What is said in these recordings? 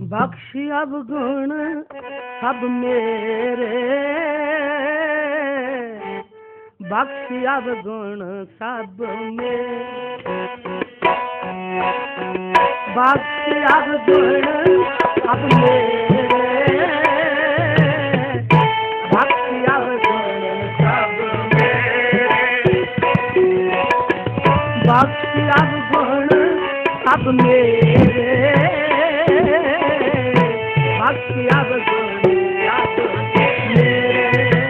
बख्शी अवगुण सब मेरे, बख्शी अवगुण सब मेरे, बख्शी अवगुण सब मेरे, बख्शी अवगुण सब मेरे, बख्शी अवगुण सब मेरे, बख्शी अवगुण सब मेरे,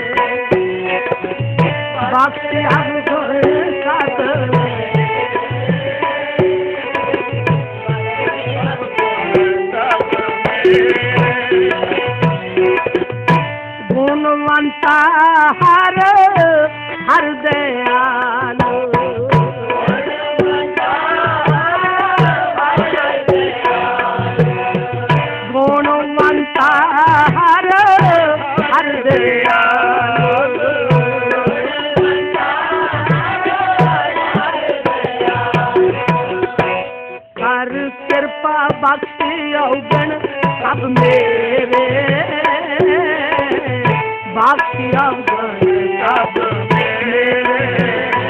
बख्शी अवगुण सब गुणवंता हर हर दयालु, गुणवंता हर हर दयालु, कर कृपा बख्शी अवगुण सब मेरे, बख्शी अवगुण सब मेरे,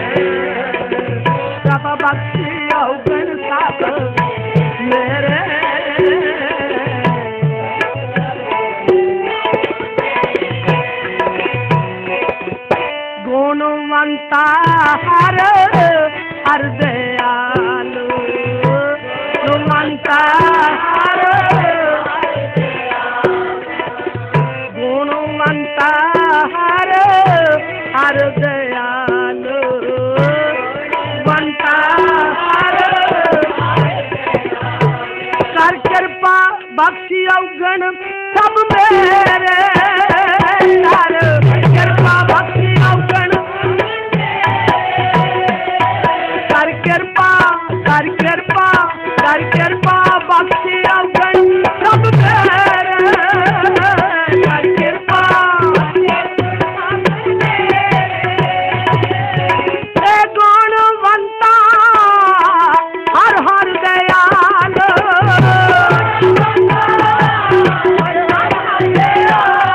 सब बख्शी अवगुण सब मेरे, गुणवंता हर हर दयालु, गुणवंता हर गुणवंता हर हर दयालु, गुणवंता हर कर कृपा बख्शी अवगुण सब मेरे, कर कृपा बख्शी अवगुण, कर कृपा कर कृपा कर कृपा बख्शी अवगुण सब मेरे, कर कृपा गुणवंता हर हर दयालु,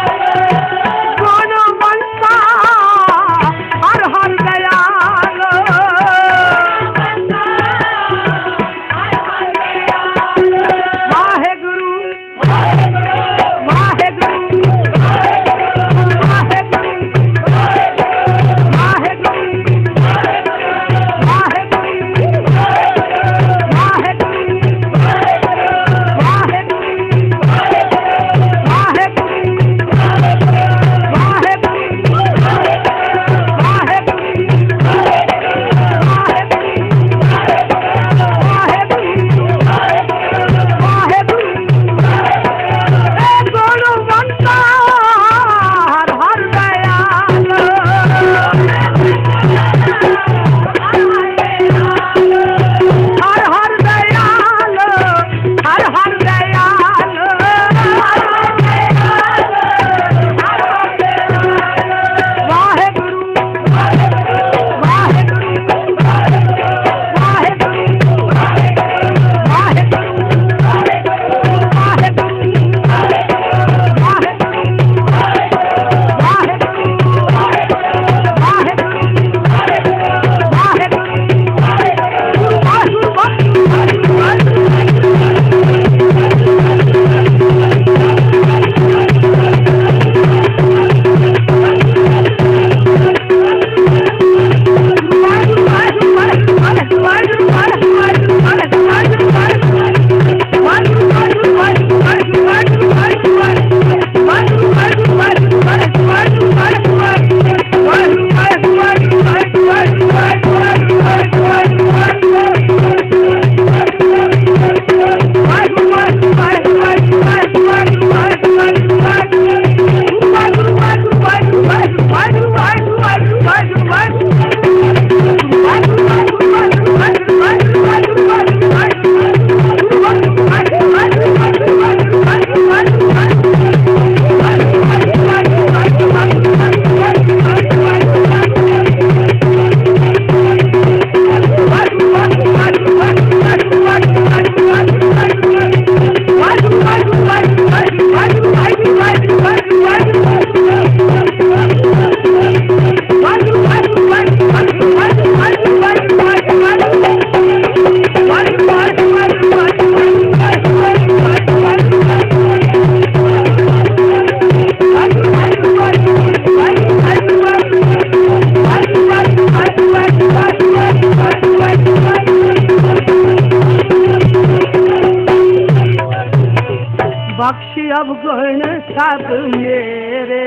बख्श अवगुण सब मेरे,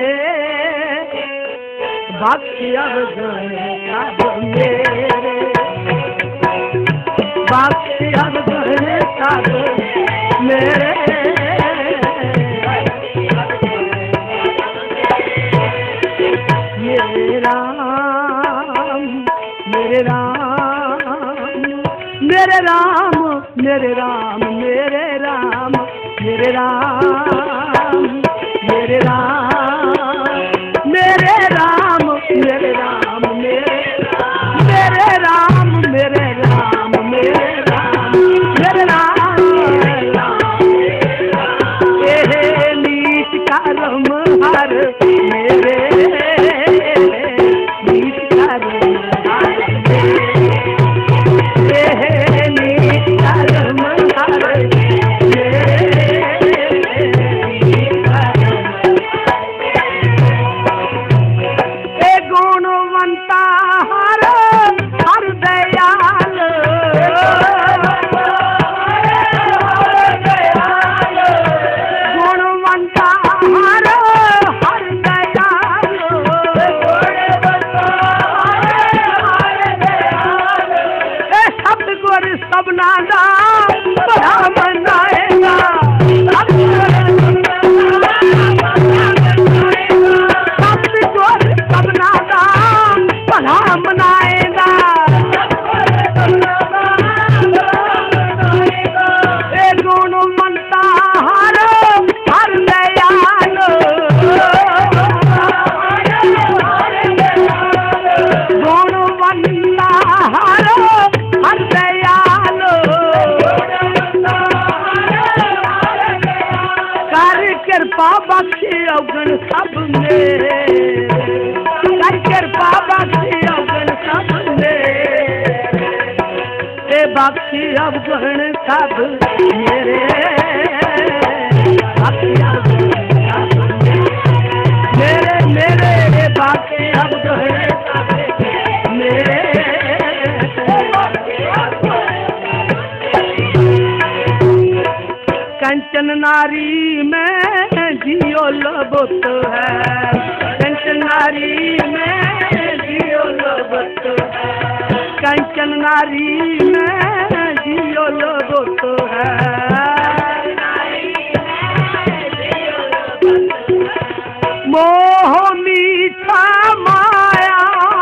बख्श अवगुण सब मेरे, बख्श अवगुण सब मेरे। मेरे राम मेरे राम मेरे राम मेरे राम मेरे राम मेरे राम मेरे राम मेरे राम मेरे राम मेरे राम मेरे राम मेरे राम मेरे राम हे नीच कर्म हर मेरे, नीच कर्म हर हे नीच कर्म हर कृपा बख्शे अवगुण सब मेरे, कर कृपा बख्शे अवगुण सब मेरे, बख्शे अवगुण सब मेरे, बख्शे अवगुण सब मेरे मेरे, बख्शे अवगुण सब मेरे। कंचन नारी में जियो लबत है, कंचन नारी में जियो लबत है, कंचन नारी में जियो लबत है, मोह मीठा माया,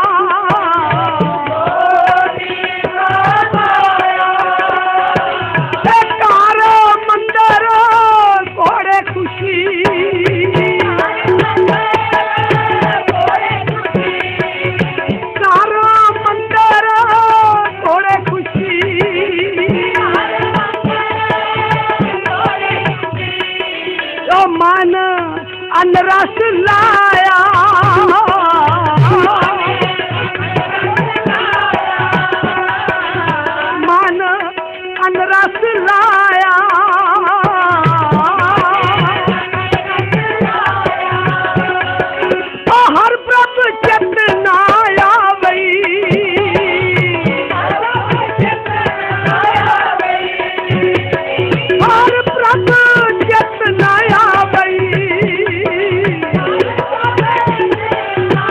मन अनरस लाया, मन अनरस लाया, हर प्रभ चेतना आई, हर प्रभ चेतना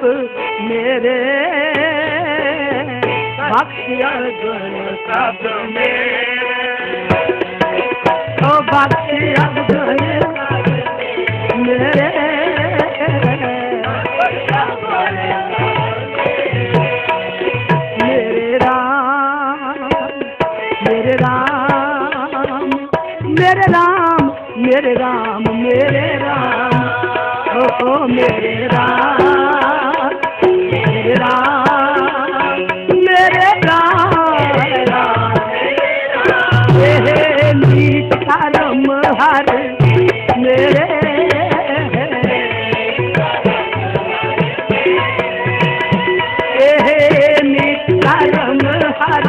सब मेरे भक्ति अवगुण सब मेरे ओ भक्ति अवगुण मेरे मेरे राम मेरे राम मेरे राम मेरे राम मेरे राम ओ मेरे राम मेरे राम मेरे राम मेरे नीत करम हर मेरे नीत करम हर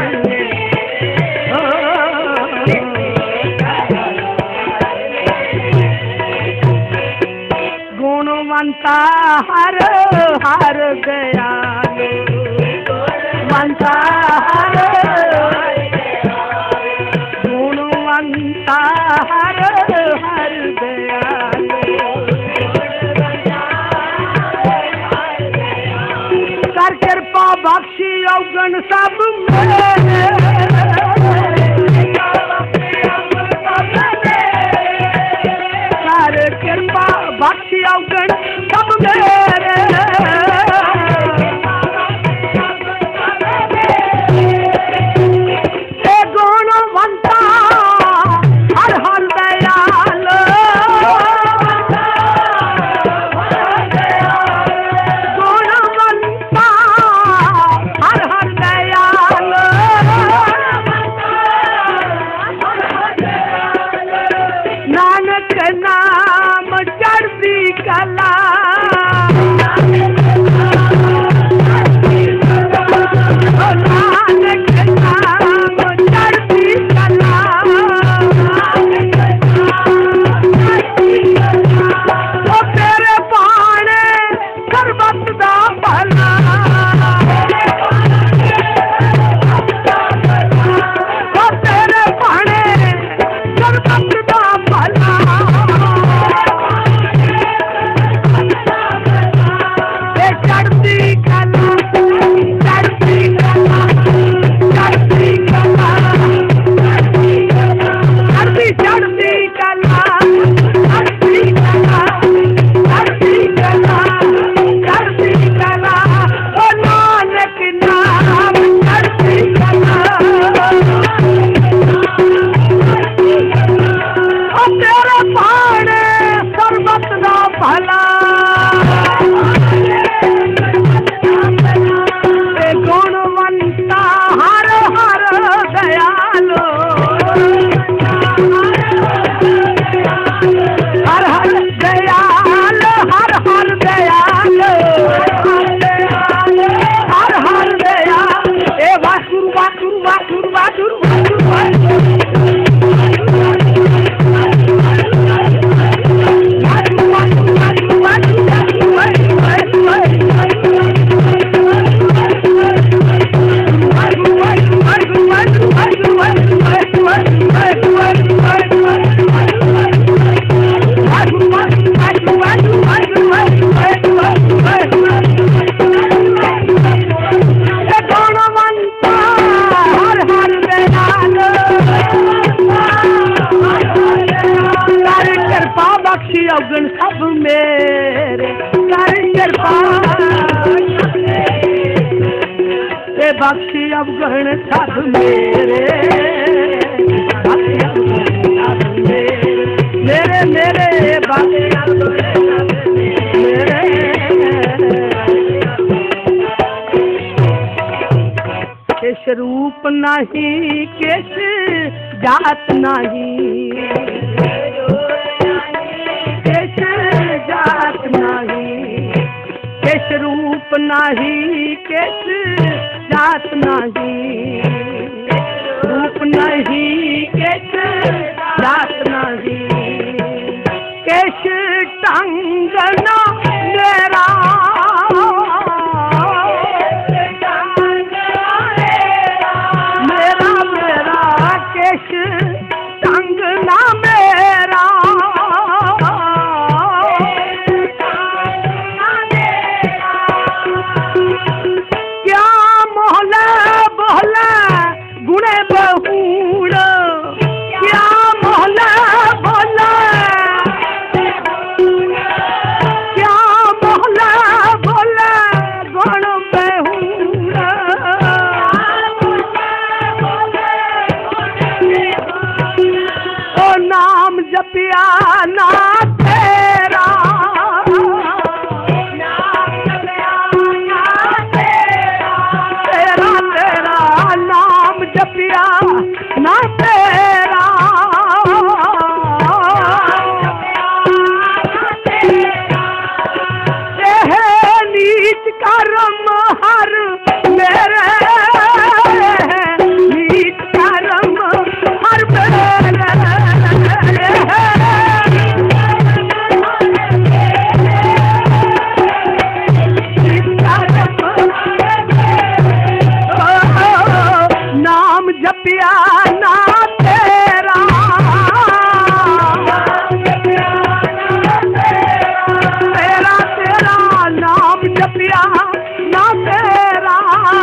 गुणवंता हर हर दयालु गुणवंता हर गुणवंता हर हर दयालु कर कृपा बख्शी अवगुण सब मेरे कृपा बख्शी अवगुण सब मेरे गुणवंता हर हर दयाल गुणवंता हर हर दयाल नानक नाम चढ़ती कला नानक नाम चढ़ती कला ओ तेरे पाने सर्बत दा भला ओ तेरे पाने सर्बत दा भला चढ़ती कला चढ़ती कला चढ़ती कला चढ़ती चढ़ती कला चढ़ती कला चढ़ती कला चढ़ती कला ओ नानक नाम चढ़ती कला ओ तेरे पाने सर्बत दा भला गुणवंता हर हर दयालो हर हर दयाल हर हर दयाल हर हर दयाल ए वासुर वासुर वासुर वासुर बख्शी अवगुण सब मेरे कर कृपा बख्शी अवगुण सब मेरे बख्शी अवगुण सब मेरे मेरे बख्शी अवगुण मेरे किस रूप नहीं किस जात नहीं जात नहीं किस रूप नहीं किस जात नहीं रूप नहीं किस जात नहीं किस टंग ना मेरा मेरा मेरा किस टंग ना मेरा जपिया ना तेरा, तेरा तेरा नाम जपिया ना तेरा, नीच कर्म हर मेरे, नीच कर्म हर मेरे, नाम जपिया ना तेरा, तेरा तेरा नाम जपिया ना तेरा,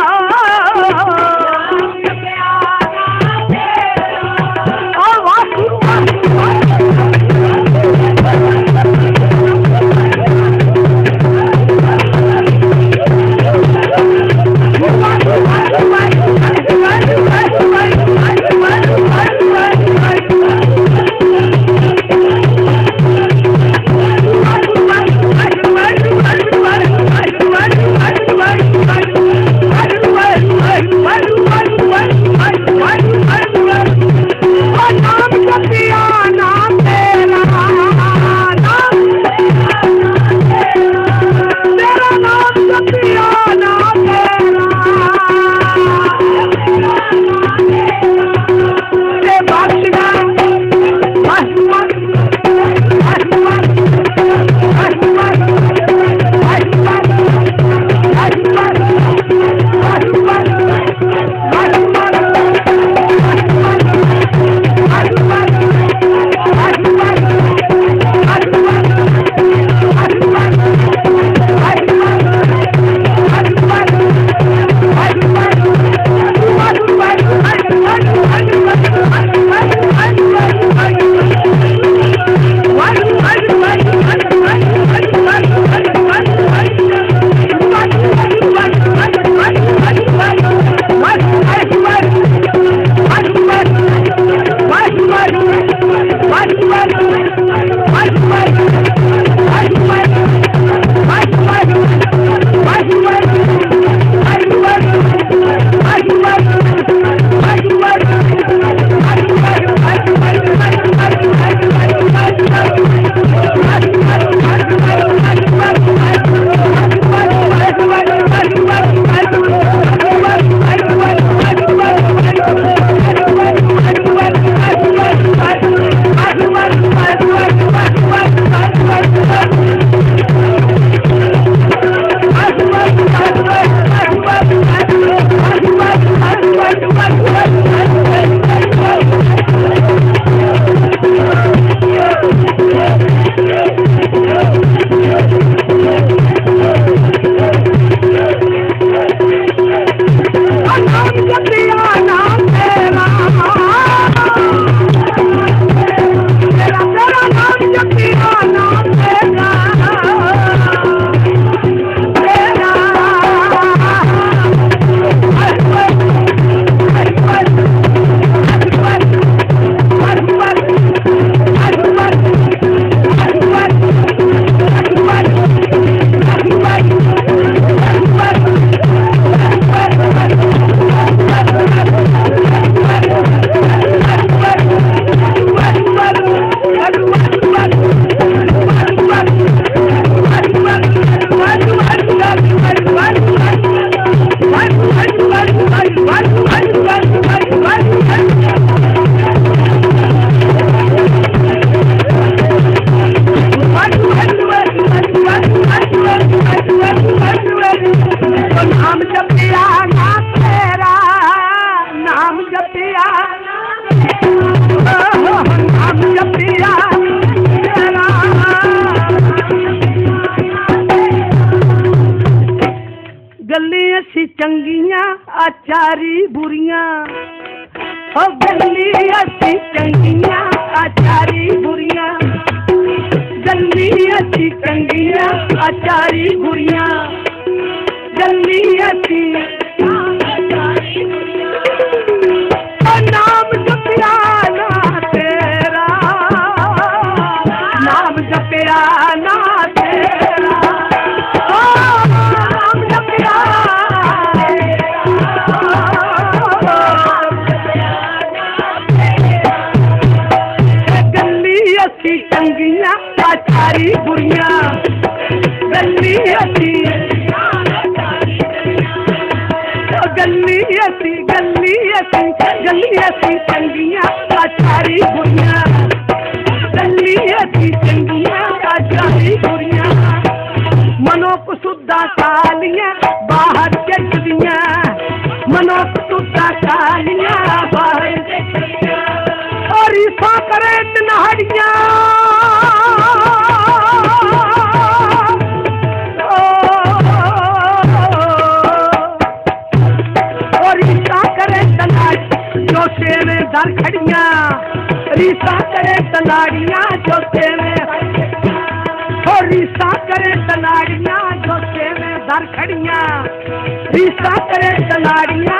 चंगियां आचारी बुरियां, ओ गली असी चंगियां आचारी बुरियां, गली असी चंगियां आचारी बुरियां, गली असी नाम जपिया ना तेरा। चारी बुरियां गली असी गली असी गली असी गली असी चंगियां चारी बुरियां गली असी चंगियां चारी बुरियां मनो कुसुदा कालियां बाहर चढ़दियां मनो कुसुदा कालियां बाहर और ईसा करे तन्हाड़ियां जो सेवे दर खड़ियां रीसा करे तलाड़ियां जो सेवे और रीसा करे तलाड़ियां जो सेवे दर खड़ियां रीसा करे तलाड़ियां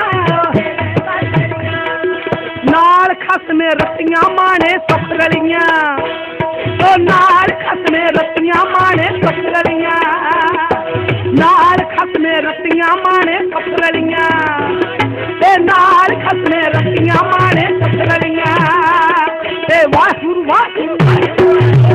नाल खसमे रत्तियां माने सपरलियां तो नाल खसमे रत्तियां माने सपरलियां नाल खसमे रत्तियां माने सपरलियां नाल खसमे रत्तियां माने सपरलियां ते वाहिगुरू वाहिगुरू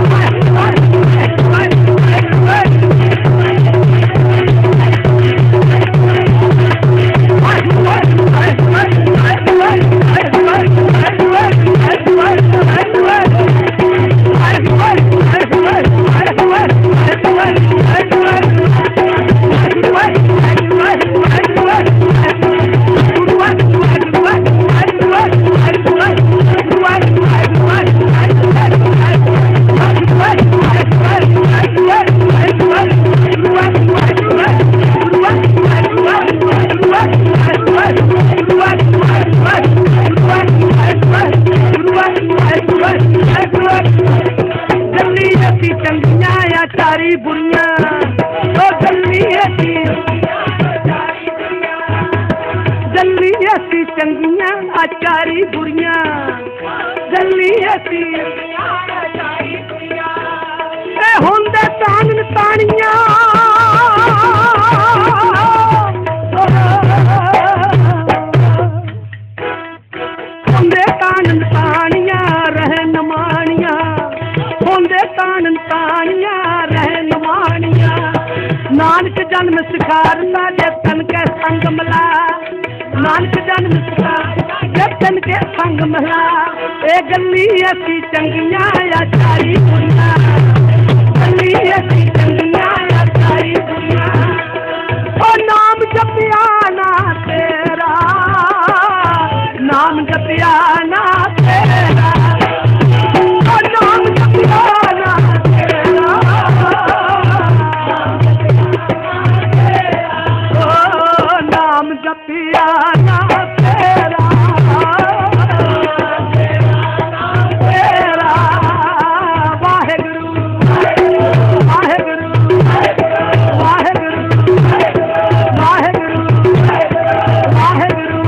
चारी बुरियां ओ गली असी चंगियां चारी बुरियां गली असी होंदे तान तानियां होंदे तान तानियां रहन मानियां होंदे तान तानियां रहन मानियां नानक जन्म सिखार साडे तन के संग मिला नानक जन्म सिखार तन के संग मिला ए गली असी चंगियां या चारी बुरियां गली असी चंगियां या चारी बुरियां ओ नाम जपिया ना तेरा नाम जपिया ना तेरा ओ नाम जपिया ना तेरा ओ नाम जपिया ना तेरा तेरा वाहिगुरू वाहिगुरू वाहिगुरू वाहिगुरू वाहिगुरू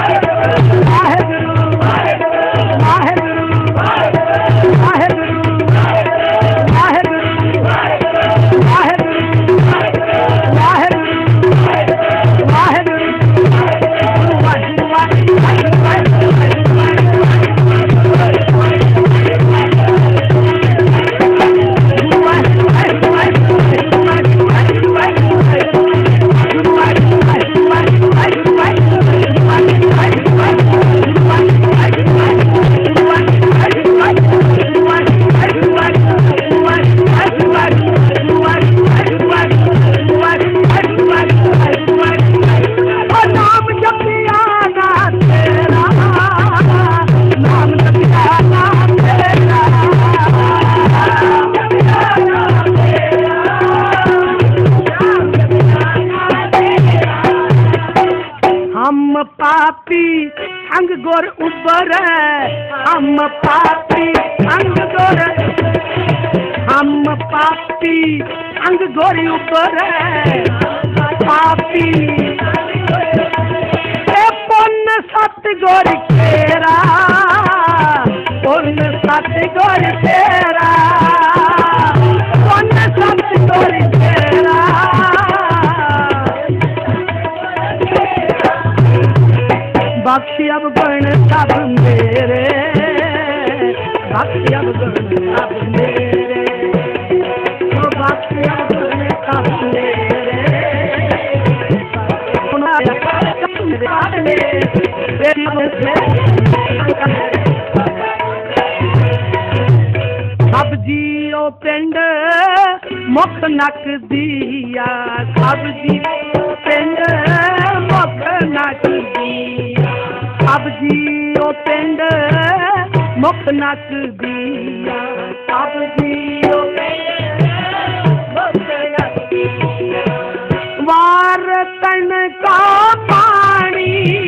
पापी अंग गोर उबर हम पापी अंग गोर हम पापी अंग गोर उबर पापी पुण्य सत गोर तेरा पुण्य सत गोर तेरा पुण्य सत गोर तेरा बख्शी अब गण सब मेरे बख्शी अब गण सब मेरे सब्जी ओ पिंड मुख नक दिया सब्जी पिंड मुख नक दिया सब्जी ओ पिंड मुख नक दिया सब्जी ओ वार तन का पानी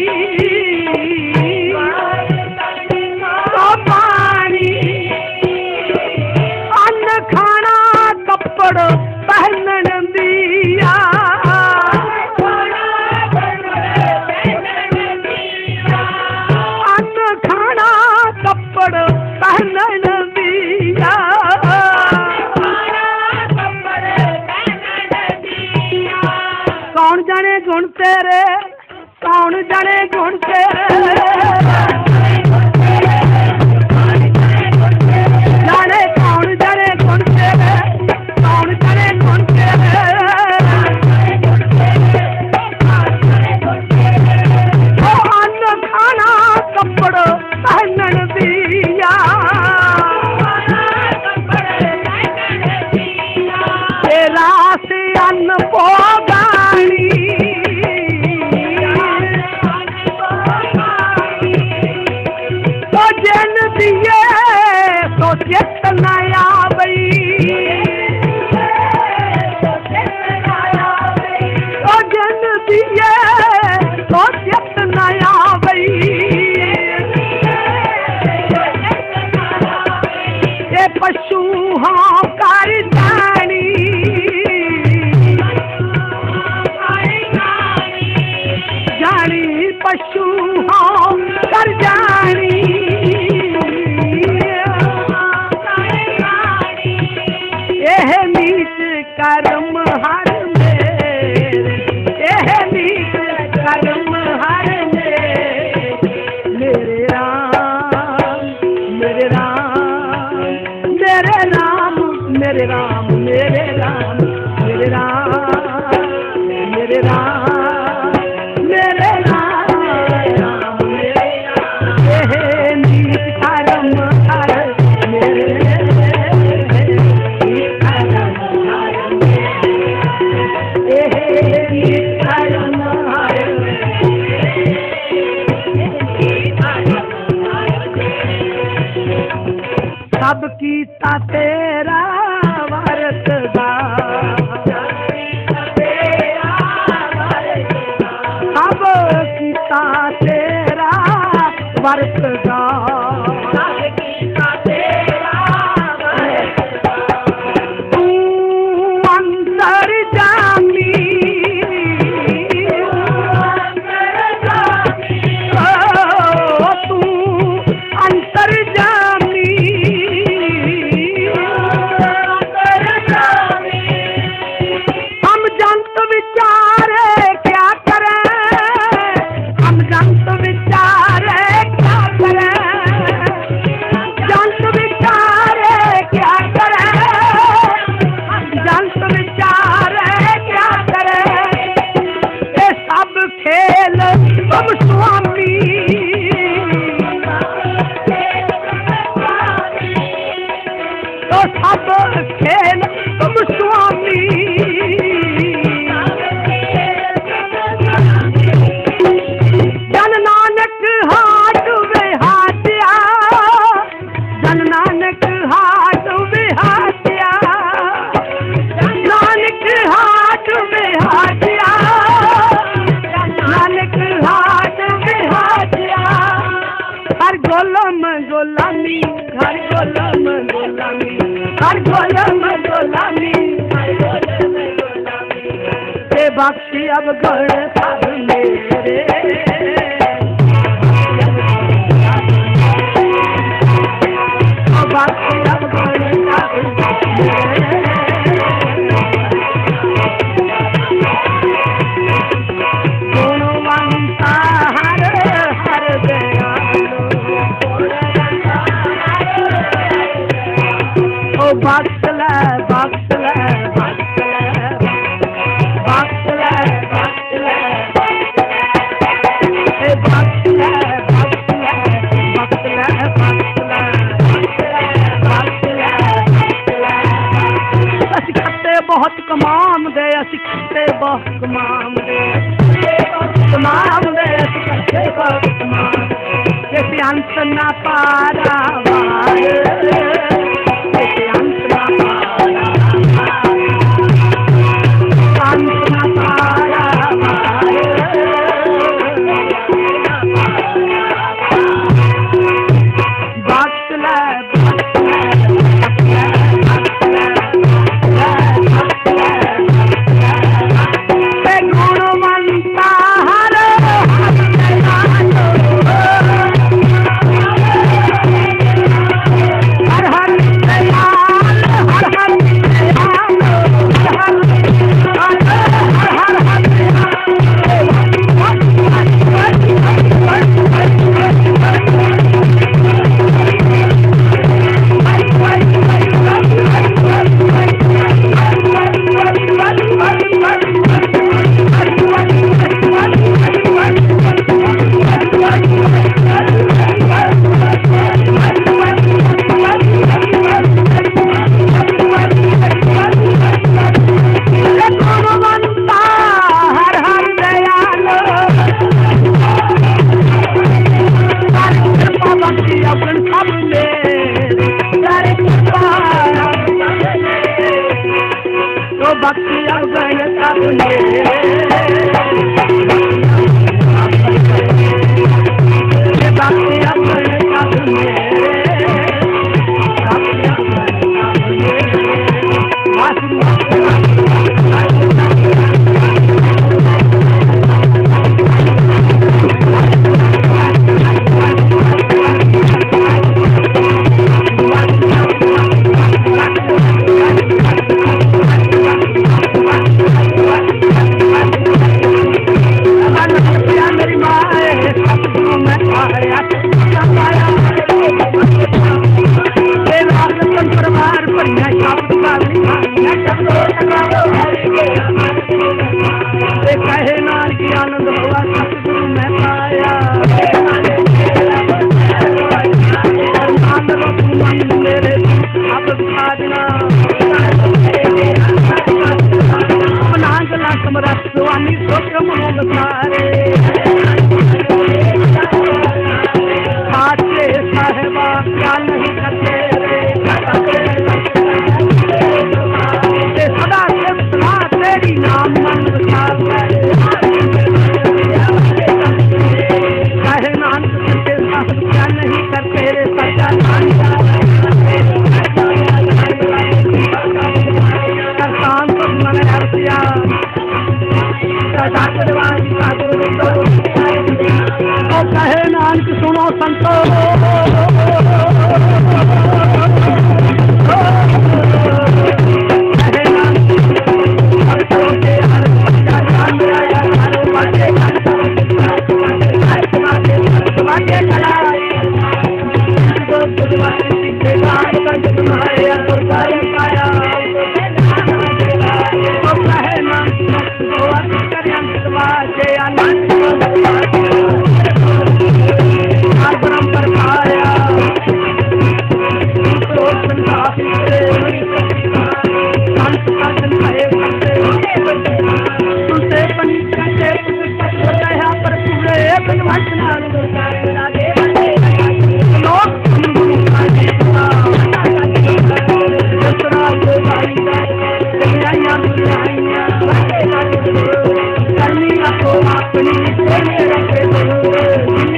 अन्न खाना कपड़ पहनन दिया अन्न खाना कपड़ पहनन दिया कौन जाने गुण तेरे कौन जाने गुण तेरे जाने कौन जाने गुण तेरे कौन जाने गुण तेरे ओ अन्न खाना कपड़ पहनन दिया तेरा से अन्न पोगानी तो जन दिए तो चित नया बई तो जन दिए तो चित नया बई ये पशु हाँ कर जानी जानी पशु हाँ कर जानी यह नीच कर्म हर मेरे यह नीच कर्म हर मेरे राम मेरे राम मेरे राम मेरे राम मेरे राम मेरे राम मेरे राम मेरे राम यह नीच कर्म हर मेरे सब कीता तेरा वरतदा सब कीता तेरा वरतदा तू अंतर जामी तू अंतर जामी हम जंत विचारे क्या करें हम जंत विचारे क्या करें जंत विचारे क्या करें जंत विचारे क्या करें ये सब खेल तुम स्वामी तो सब खेल तुम स्वामी जन नानक हाट विहाटिया जन नानक हाट विहाटिया नानक हाट विहाटिया नानक हाट विहाटिया हर गोलम गोलामी हर गोलम गोलामी हर गोलम गोलामी ते बख्शी अब गण सब मेरे बख्शी अब गण सब मेरे गुणवंता हर हर दयालु ओ बख्श ले ਅਸੀਂ ਕਿਤੇ ਬਹੁਤ ਕਮਾਉਂਦੇ ਅਸੀਂ ਕਿਤੇ ਬਹੁਤ ਕਮਾਉਂਦੇ ਕਿਸੇ ਅੰਤ ਨਾ ਪਾਰਾ ਵਾਰ ਕਿਸੇ ਅੰਤ ਨਾ ਪਾਰਾ ਅੰਤ ਨਾ ਪਾਰਾ ਵਾਰ ਵਕਤ ਲੈ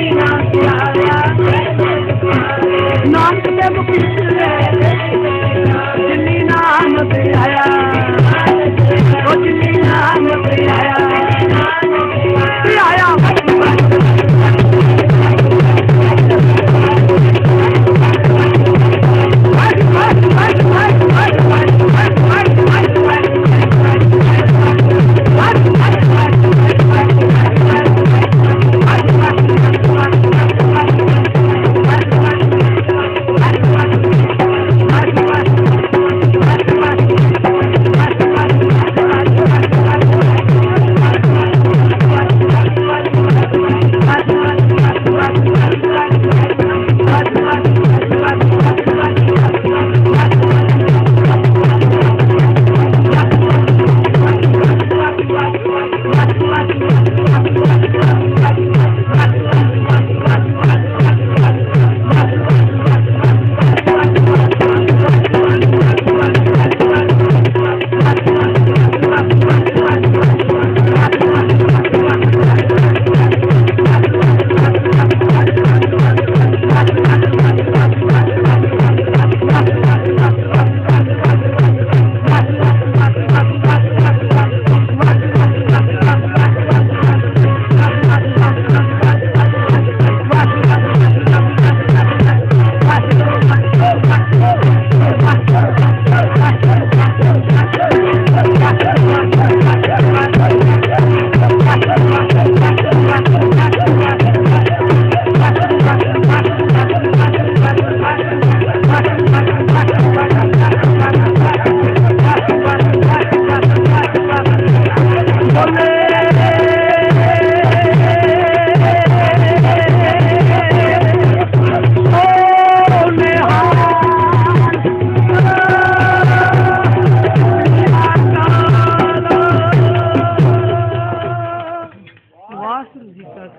नानक देव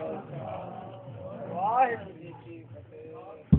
ਵਾਹਿਗੁਰੂ ਜੀ ਕੀ ਫਤਿਹ।